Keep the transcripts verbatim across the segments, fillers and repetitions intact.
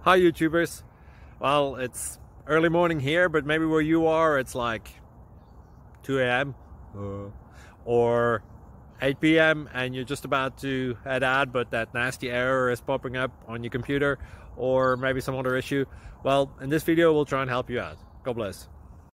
Hi YouTubers. Well, it's early morning here, but maybe where you are it's like two A M uh, or eight P M and you're just about to head out, but that nasty error is popping up on your computer, or maybe some other issue. Well, in this video we'll try and help you out. God bless.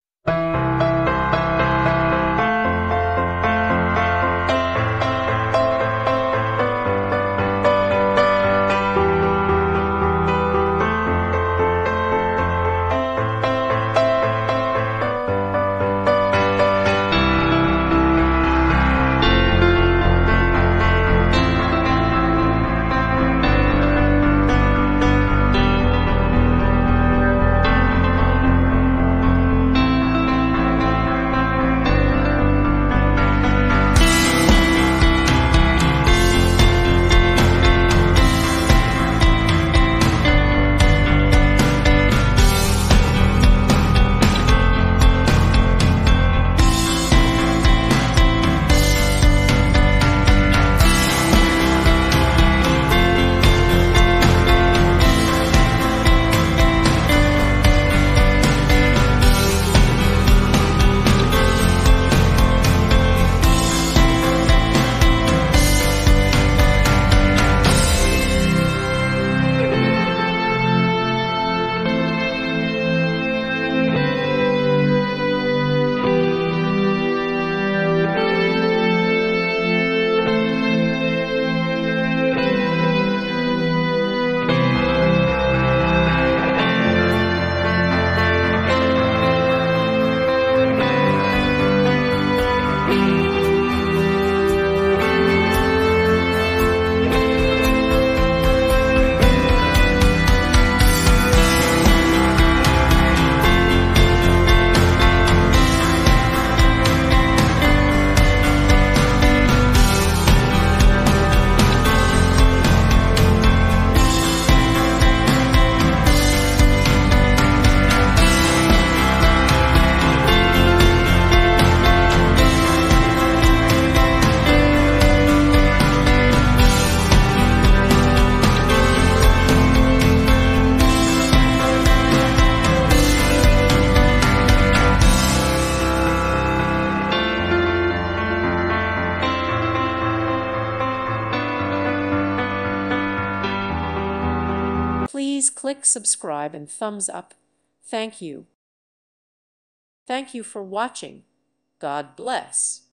Please click subscribe and thumbs up. Thank you. Thank you for watching. God bless.